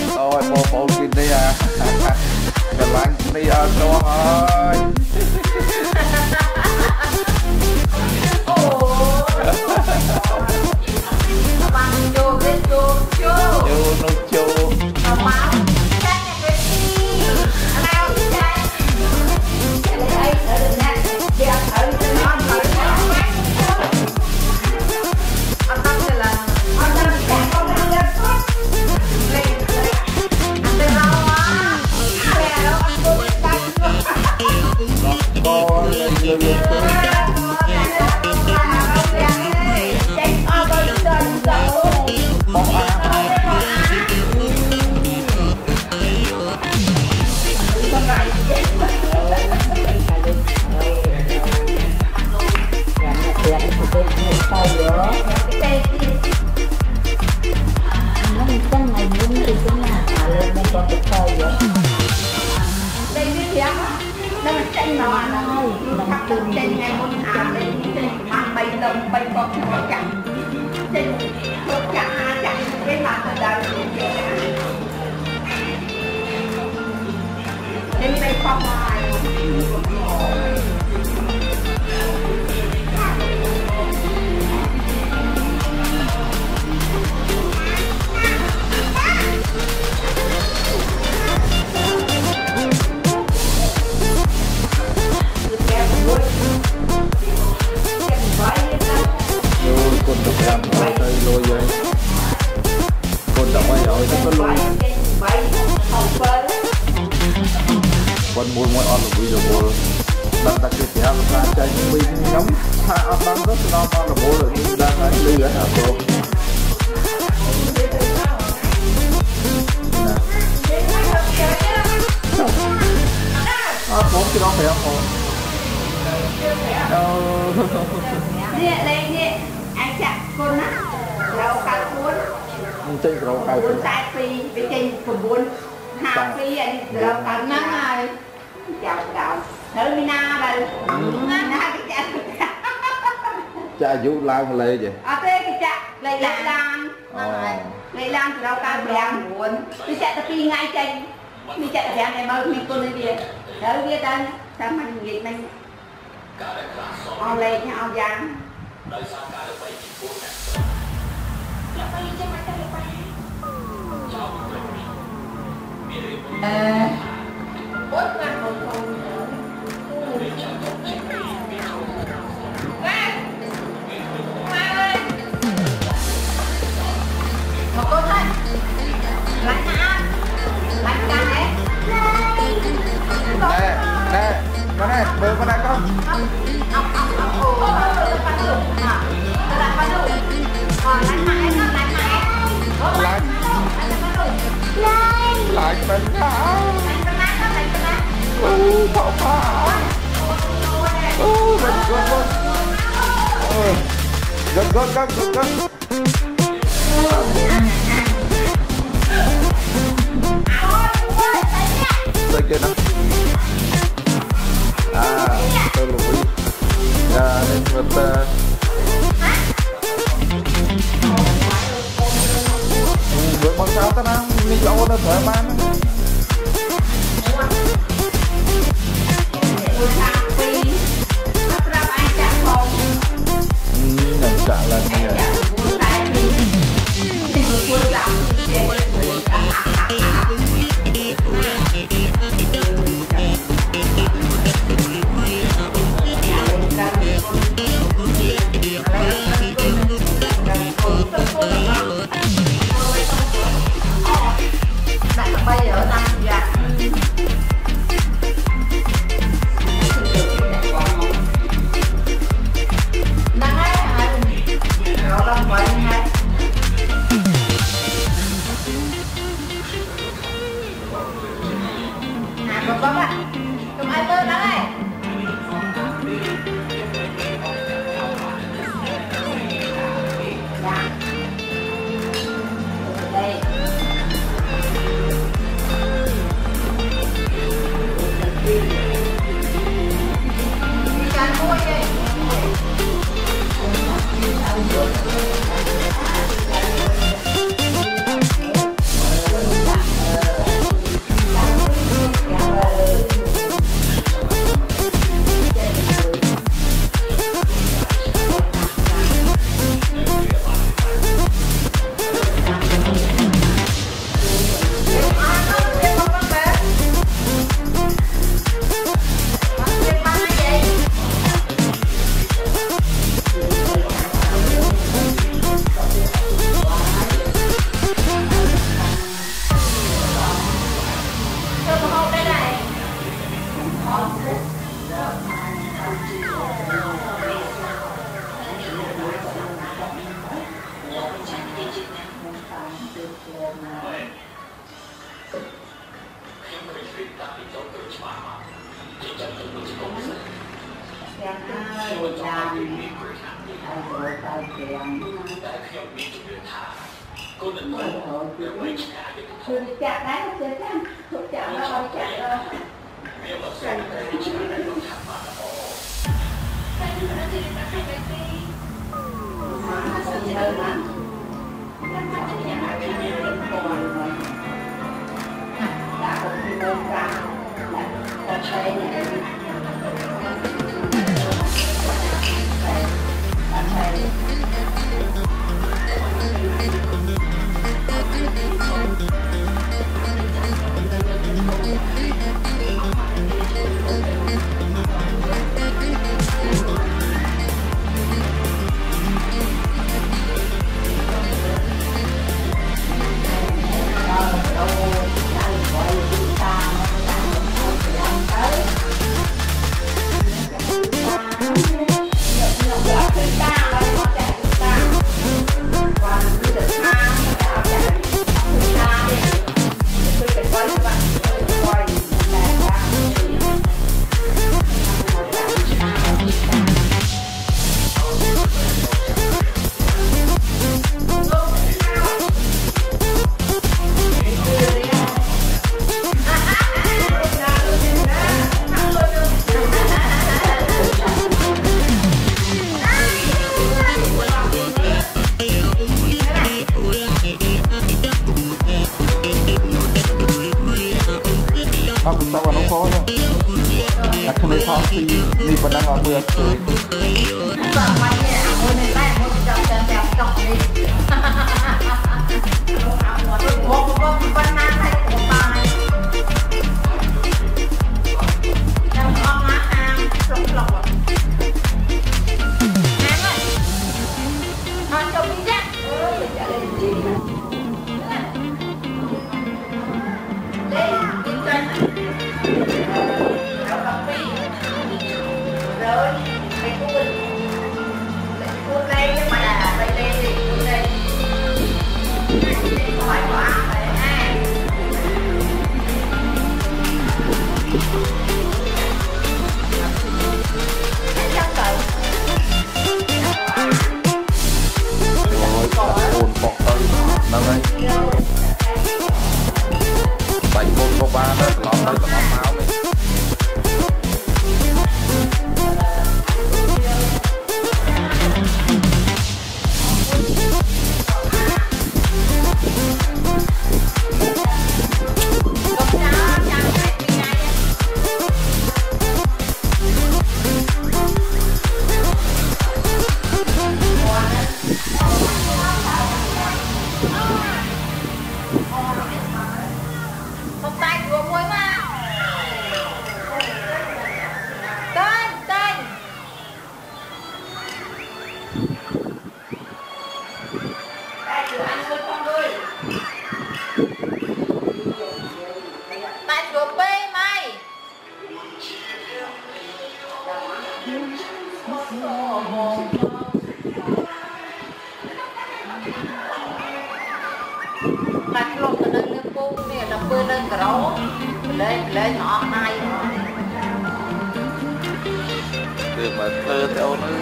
Ôi bố kinh đi à. Cái lạnh đi à cho ơi. Con mua mỗi on là bây giờ mua đang đặt cái thẻ ra chạy mình ngắm hai ăn đang rất là ngon là mua được nhưng đang ăn đi hả cô bốn cái đó phải không nè đây nè anh chặt con á rau cá cuốn trên rau cá cuốn tại vì bên trên phần buôn hai phi anh rau cá nắng này chào cậu thử Mina đây na cái cha dụ lao mà lê vậy thế cái cha lấy lan từ rau cá bèn buồn cái cha ta phi ngay trên mình chạy ở này mà mình con này đi đỡ biết đây sao mình nghĩ mình ao lên nha ao giang một con thôi lạnh hả lạnh cả đấy nè con này bơi con này con lại bên hả thọ phá gật đây kia nè tôi lùi nên vật bữa con sao ta nào mình lâu nó thở man nhận trả lần này bay chạm đấy không chơi chạm thuộc chạm nó không chạm đâu Ni padang apa ya? lên họ hai được mà thơ theo nó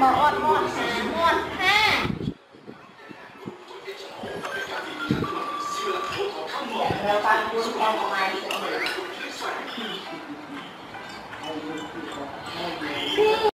mà ọt mọt